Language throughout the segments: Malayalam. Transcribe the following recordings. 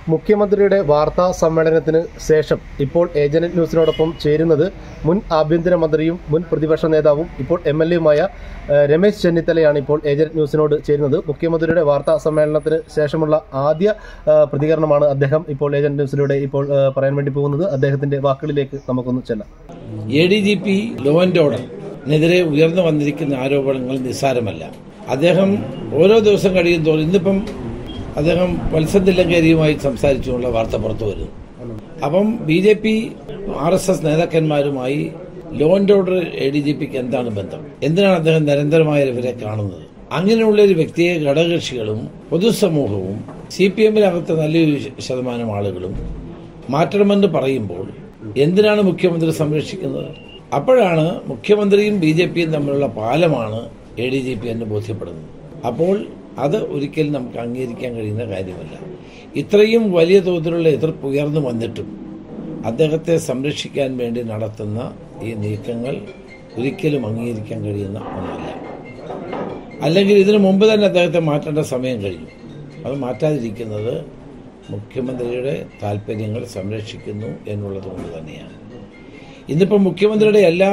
മുഖ്യമന്ത്രിയുടെ വാർത്താ സമ്മേളനത്തിന് ശേഷം ഇപ്പോൾ ഏജന്റ് ന്യൂസിനോടൊപ്പം ചേരുന്നത് മുൻ ആഭ്യന്തരമന്ത്രിയും മുൻ പ്രതിപക്ഷ നേതാവും ഇപ്പോൾ MLA-യുമായ രമേശ് ചെന്നിത്തലയാണ് ഇപ്പോൾ ഏജന്റ് ന്യൂസിനോട് ചേരുന്നത്. മുഖ്യമന്ത്രിയുടെ വാർത്താ സമ്മേളനത്തിന് ശേഷമുള്ള ആദ്യ പ്രതികരണമാണ് അദ്ദേഹം ഇപ്പോൾ ഏജന്റ് ന്യൂസിലൂടെ ഇപ്പോൾ പറയാൻ വേണ്ടി പോകുന്നത്. അദ്ദേഹത്തിന്റെ വാക്കുകളിലേക്ക് നമുക്കൊന്ന് ചെല്ലാം. ADGP ലോ ആൻഡ് ഓർഡറിനെതിരെ ഉയർന്നു വന്നിരിക്കുന്ന ആരോപണങ്ങൾ നിസ്സാരമല്ല. അദ്ദേഹം ഓരോ ദിവസം കഴിയും തോറും ഇന്നിപ്പം അദ്ദേഹം വത്സൻ തില്ലങ്കേരിയുമായി സംസാരിച്ചുള്ള വാർത്ത പുറത്തു വരുന്നു. അപ്പം BJP RSS നേതാക്കന്മാരുമായി ലോ ആൻഡ് ഓർഡർ ADGPക്ക് എന്താണ് ബന്ധം? എന്തിനാണ് അദ്ദേഹം നിരന്തരമായ ഇവരെ കാണുന്നത്? അങ്ങനെയുള്ള ഒരു വ്യക്തിയെ ഘടകകക്ഷികളും പൊതുസമൂഹവും CPM-നകത്ത് നല്ലൊരു ശതമാനം ആളുകളും മാറ്റണമെന്ന് പറയുമ്പോൾ എന്തിനാണ് മുഖ്യമന്ത്രി സംരക്ഷിക്കുന്നത്? അപ്പോഴാണ് മുഖ്യമന്ത്രിയും BJPയും തമ്മിലുള്ള പാലമാണ് ADGP എന്ന് ബോധ്യപ്പെടുന്നത്. അപ്പോൾ അത് ഒരിക്കലും നമുക്ക് അംഗീകരിക്കാൻ കഴിയുന്ന കാര്യമല്ല. ഇത്രയും വലിയ തോതിലുള്ള എതിർപ്പ് ഉയർന്നു വന്നിട്ടും അദ്ദേഹത്തെ സംരക്ഷിക്കാൻ വേണ്ടി നടത്തുന്ന ഈ നീക്കങ്ങൾ ഒരിക്കലും അംഗീകരിക്കാൻ കഴിയുന്ന ഒന്നല്ല. അല്ലെങ്കിൽ ഇതിനു മുമ്പ് തന്നെ അദ്ദേഹത്തെ മാറ്റേണ്ട സമയം കഴിഞ്ഞു. അത് മാറ്റാതിരിക്കുന്നത് മുഖ്യമന്ത്രിയുടെ താല്പര്യങ്ങൾ സംരക്ഷിക്കുന്നു എന്നുള്ളത് കൊണ്ട് തന്നെയാണ്. ഇന്നിപ്പോൾ മുഖ്യമന്ത്രിയുടെ എല്ലാ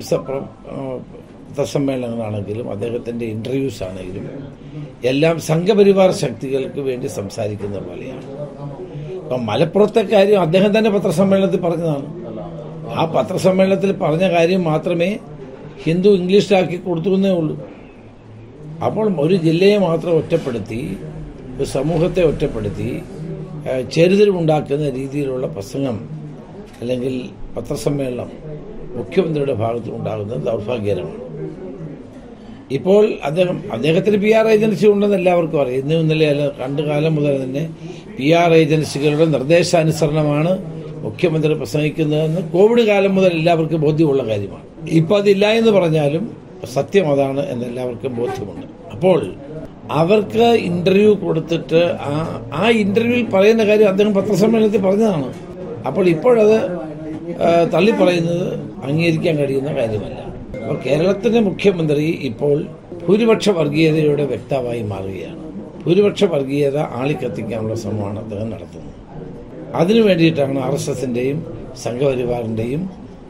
പത്രസമ്മേളനങ്ങളാണെങ്കിലും അദ്ദേഹത്തിന്റെ ഇന്റർവ്യൂസ് ആണെങ്കിലും എല്ലാം സംഘപരിവാർ ശക്തികൾക്ക് വേണ്ടി സംസാരിക്കുന്ന പോലെയാണ്. അപ്പം മലപ്പുറത്തെ കാര്യം അദ്ദേഹം തന്നെ പത്രസമ്മേളനത്തിൽ പറഞ്ഞതാണ്. ആ പത്രസമ്മേളനത്തിൽ പറഞ്ഞ കാര്യം മാത്രമേ ഹിന്ദു ഇംഗ്ലീഷിലാക്കി കൊടുത്തുവെന്നേ ഉള്ളൂ. അപ്പോൾ ഒരു ജില്ലയെ മാത്രം ഒറ്റപ്പെടുത്തി, ഒരു സമൂഹത്തെ ഒറ്റപ്പെടുത്തി ചേരിതിരിവുണ്ടാക്കുന്ന രീതിയിലുള്ള പ്രസംഗം അല്ലെങ്കിൽ പത്രസമ്മേളനം മുഖ്യമന്ത്രിയുടെ ഭാഗത്ത് ഉണ്ടാകുന്നത് ദൗർഭാഗ്യകരമാണ്. ഇപ്പോൾ അദ്ദേഹത്തിന് PR ഏജൻസി ഉണ്ടെന്ന് എല്ലാവർക്കും അറിയാം. ഇന്നലെ അല്ല, കാലം മുതൽ തന്നെ PR ഏജൻസികളുടെ നിർദ്ദേശാനുസരണമാണ് മുഖ്യമന്ത്രി പ്രസംഗിക്കുന്നതെന്ന് കോവിഡ് കാലം മുതൽ എല്ലാവർക്കും ബോധ്യമുള്ള കാര്യമാണ്. ഇപ്പൊ അതില്ല എന്ന് പറഞ്ഞാലും സത്യം അതാണ് എന്ന് എല്ലാവർക്കും ബോധ്യമുണ്ട്. അപ്പോൾ അവർക്ക് ഇന്റർവ്യൂ കൊടുത്തിട്ട് ആ ഇന്റർവ്യൂവിൽ പറയുന്ന കാര്യം അദ്ദേഹം പത്രസമ്മേളനത്തിൽ പറഞ്ഞതാണ്. അപ്പോൾ ഇപ്പോഴത് തള്ളിപ്പറയുന്നത് അംഗീകരിക്കാൻ കഴിയുന്ന കാര്യമല്ല. അപ്പോൾ കേരളത്തിന്റെ മുഖ്യമന്ത്രി ഇപ്പോൾ ഭൂരിപക്ഷ വർഗീയതയുടെ വ്യക്താവായി മാറുകയാണ്. ഭൂരിപക്ഷ വർഗീയത ആളിക്കത്തിക്കാനുള്ള ശ്രമമാണ് അദ്ദേഹം നടത്തുന്നത്. അതിനു വേണ്ടിയിട്ടാണ് RSSന്റെയും സംഘപരിവാറിന്റെയും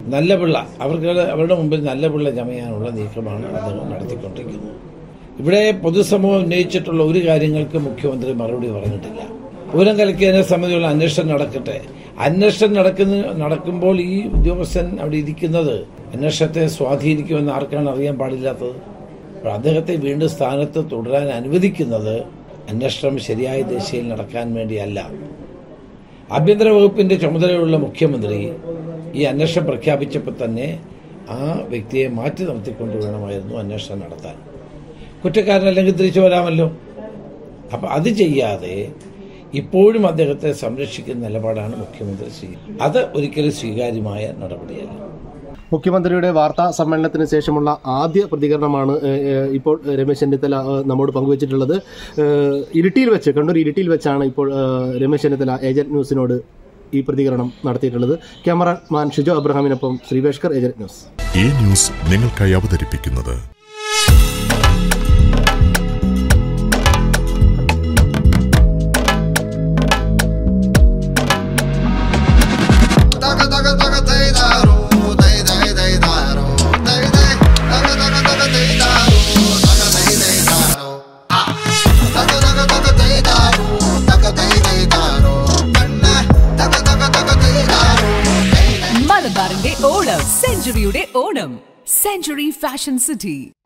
അവരുടെ മുമ്പിൽ നല്ല പിള്ള ചമയാനുള്ള നീക്കമാണ് അദ്ദേഹം നടത്തിക്കൊണ്ടിരിക്കുന്നത്. ഇവിടെ പൊതുസമൂഹം ഉന്നയിച്ചിട്ടുള്ള ഒരു കാര്യങ്ങൾക്ക് മുഖ്യമന്ത്രി മറുപടി പറഞ്ഞിട്ടില്ല. പൂരം കലക്കിയതിനെ സംബന്ധിച്ചുള്ള അന്വേഷണം നടക്കട്ടെ. അന്വേഷണം നടക്കുമ്പോൾ ഈ ഉദ്യോഗസ്ഥൻ അവിടെ ഇരിക്കുന്നത് അന്വേഷണത്തെ സ്വാധീനിക്കുമെന്ന് ആർക്കാണ് അറിയാൻ പാടില്ലാത്തത്? അപ്പോൾ അദ്ദേഹത്തെ വീണ്ടും സ്ഥാനത്ത് തുടരാൻ അനുവദിക്കുന്നത് അന്വേഷണം ശരിയായ ദിശയിൽ നടക്കാൻ വേണ്ടിയല്ല. ആഭ്യന്തര വകുപ്പിന്റെ ചുമതലയുള്ള മുഖ്യമന്ത്രി ഈ അന്വേഷണം പ്രഖ്യാപിച്ചപ്പോൾ തന്നെ ആ വ്യക്തിയെ മാറ്റി നിർത്തിക്കൊണ്ട് വേണമായിരുന്നു അന്വേഷണം നടത്താൻ. കുറ്റക്കാരനല്ലെങ്കിൽ തിരിച്ചു വരാമല്ലോ. അപ്പൊ അത് ചെയ്യാതെ ഇപ്പോഴും അദ്ദേഹത്തെ സംരക്ഷിക്കുന്ന നിലപാടാണ് മുഖ്യമന്ത്രി സ്വീകരിക്കുന്നത്. അത് ഒരിക്കലും സ്വീകാര്യമായ നടപടിയല്ല. മുഖ്യമന്ത്രിയുടെ വാർത്താ സമ്മേളനത്തിന് ശേഷമുള്ള ആദ്യ പ്രതികരണമാണ് ഇപ്പോൾ രമേശ് ചെന്നിത്തല നമ്മോട് പങ്കുവച്ചിട്ടുള്ളത്. കണ്ണൂർ ഇരിട്ടിയിൽ വെച്ചാണ് ഇപ്പോൾ രമേശ് ചെന്നിത്തല ഏജന്റ് ന്യൂസിനോട് ഈ പ്രതികരണം നടത്തിയിട്ടുള്ളത്. ക്യാമറമാൻ ഷിജോ അബ്രഹാമിനൊപ്പം ശ്രീവേഷ്കർ, ഏജന്റ് ന്യൂസ്. ഈ ന്യൂസ് നിങ്ങൾക്കായി അവതരിപ്പിക്കുന്നത് മലബാറിന്റെ ഓണം, സെഞ്ചുറിയുടെ ഓണം, സെഞ്ചുറി ഫാഷൻ സിറ്റി.